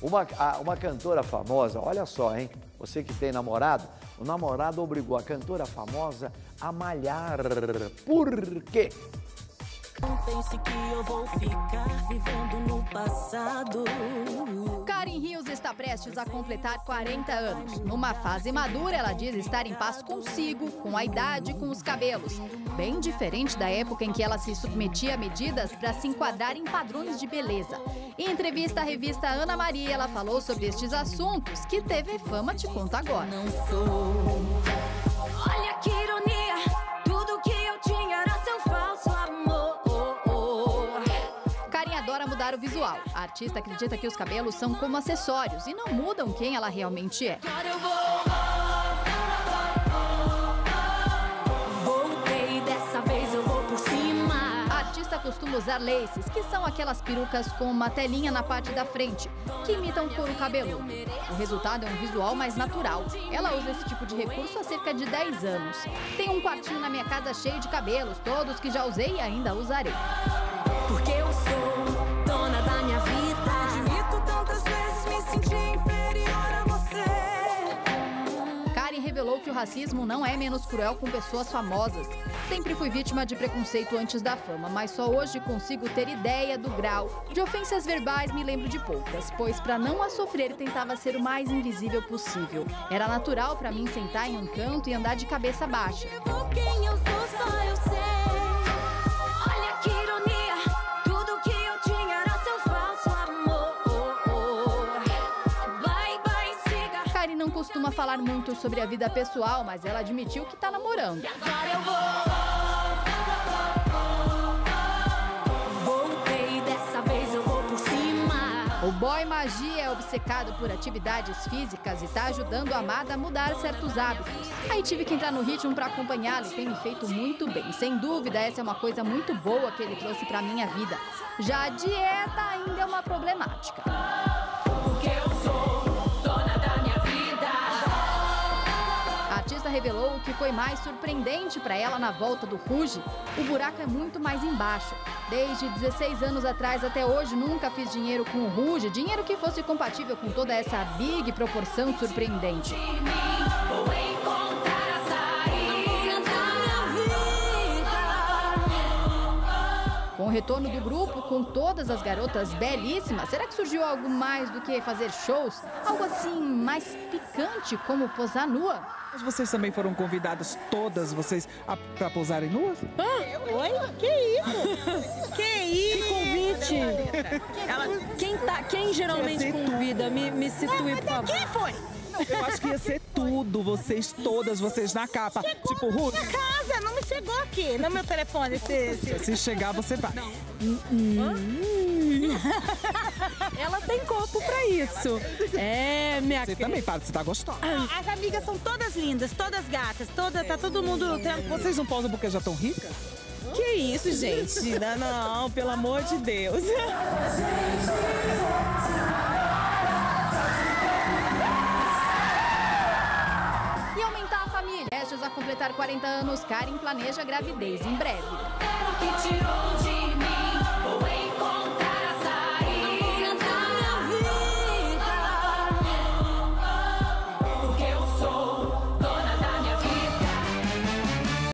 Uma cantora famosa, olha só, hein? Você que tem namorado, o namorado obrigou a cantora famosa a malhar. Por quê? Não pense que eu vou ficar vivendo no passado. Karen Rios está prestes a completar 40 anos. Numa fase madura, ela diz estar em paz consigo, com a idade e com os cabelos. Bem diferente da época em que ela se submetia a medidas para se enquadrar em padrões de beleza. Em entrevista à revista Ana Maria, ela falou sobre estes assuntos que TV Fama te conta agora. Não sou. Olha que ironia, tudo que eu tinha era seu falso amor. Karen adora mudar o visual. A artista acredita que os cabelos são como acessórios e não mudam quem ela realmente é. Agora eu voltei, dessa vez eu vou por cima. A artista costuma usar laces, que são aquelas perucas com uma telinha na parte da frente, que imitam couro cabeludo. O resultado é um visual mais natural. Ela usa esse tipo de recurso há cerca de 10 anos. Tem um quartinho na minha casa cheio de cabelos, todos que já usei e ainda usarei. Porque eu sou dona da minha vida. Admito tantas vezes me senti inferior a você. Karen revelou que o racismo não é menos cruel com pessoas famosas. Sempre fui vítima de preconceito antes da fama, mas só hoje consigo ter ideia do grau. De ofensas verbais me lembro de poucas, pois para não as sofrer tentava ser o mais invisível possível. Era natural para mim sentar em um canto e andar de cabeça baixa. Quem eu sou, só eu sei. Olha que ironia, tudo que eu tinha era seu falso amor. Vai, siga. Karen não costuma falar muito sobre a vida pessoal, mas ela admitiu que tá namorando. Agora eu voltei, dessa vez eu vou por cima. O boy Magia é obcecado por atividades físicas e tá ajudando a amada a mudar certos hábitos. Aí tive que entrar no ritmo para acompanhá-lo e tem me feito muito bem. Sem dúvida, essa é uma coisa muito boa que ele trouxe para minha vida. Já a dieta ainda é uma problemática. Porque eu sou dona da minha vida. A artista revelou o que foi mais surpreendente para ela na volta do Ruge. O buraco é muito mais embaixo. Desde 16 anos atrás até hoje, nunca fiz dinheiro com o Ruge, dinheiro que fosse compatível com toda essa big proporção surpreendente. Vou encontrar a saída da minha vida. Com o retorno do grupo, com todas as garotas belíssimas, será que surgiu algo mais do que fazer shows? Algo assim mais picante, como posar nua? Mas vocês também foram convidadas, todas vocês, para posarem nuas? Oi? Que isso? Que isso? Convite. Quem geralmente convida? Me situe, por favor. Quem foi? Eu acho que ia ser tudo, vocês todas, vocês na capa. Tipo, Ruth. Minha casa, não me chegou aqui, no meu telefone. Se chegar, você vai. Ela tem corpo pra isso. É, minha Você também, para, você tá gostosa. As amigas são todas lindas, todas gatas, tá todo mundo... Vocês não posam porque já estão ricas? Que isso, gente? Não, pelo amor de Deus. E aumentar a família. Prestes a completar 40 anos, Karen planeja gravidez em breve. Quero que te